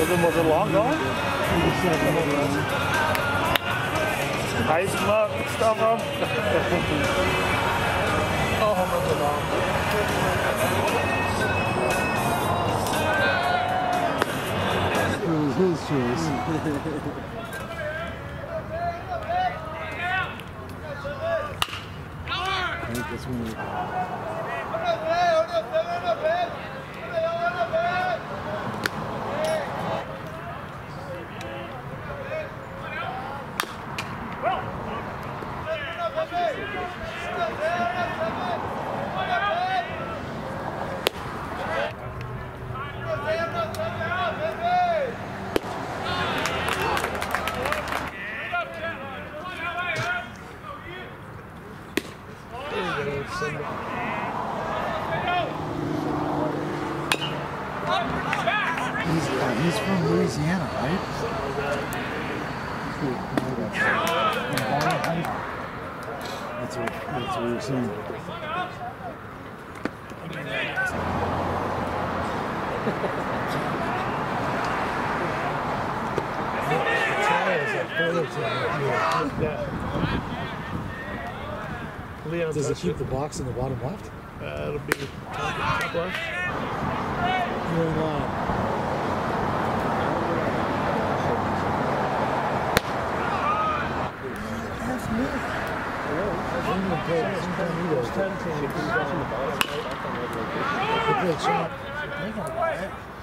Was it long gone? Ice them up, stuff them. Oh, home runs are long. His choice. I think that's one. He's from Louisiana, right? That's what we were saying. Does it keep the box in the bottom left? It'll be top left. You're in line. They play champ.